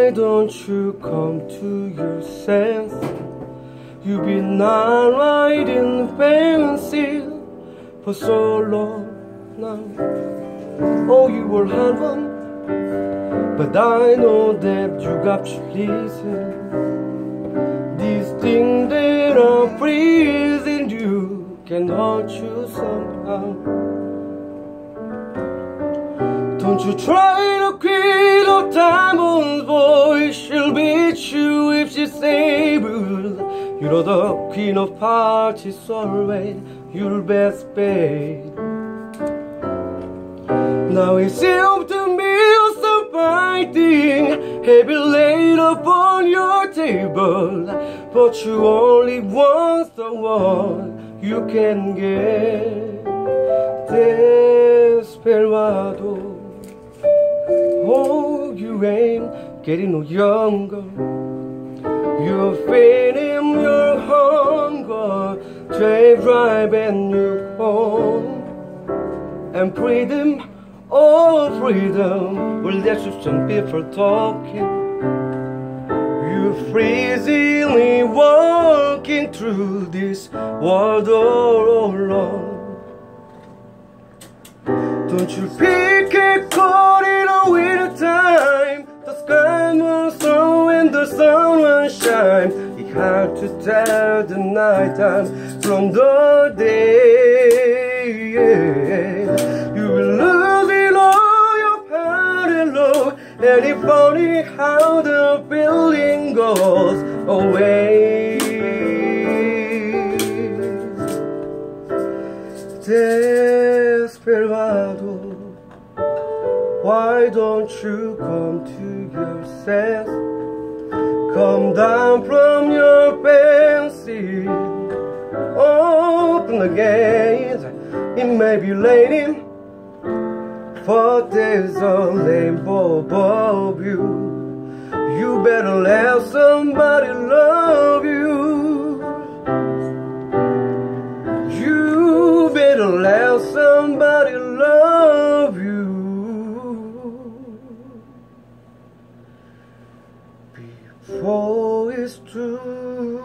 Why don't you come to your sense? You've been not riding fancy for so long now. Oh, you were had one, but I know that you got to listen. These things that are freezing you can hurt you somehow. Don't you try to quit of Diamond's voice. She'll beat you if she's able. You know the queen of hearts is always your best bet. Now it seems to me you're so fighting, heavy laid upon your table, but you only want the one you can get. Desperado, oh, you ain't getting no younger. You're feeding your hunger, driving you home. And freedom, oh freedom, well that's just some people talking. You're freezingly walking through this world all alone. Don't you pick a caught in a winter time. The sky will snow and the sun will shine. It's hard to tell the night time from the day. You will lose it all, your heart and low, and it's funny how the feeling goes away. Desperado, why don't you come to your sense? Come down from your fancy, open the gates. It may be late, for there's a rainbow above you. You better let somebody love you. You better let somebody love you before it's too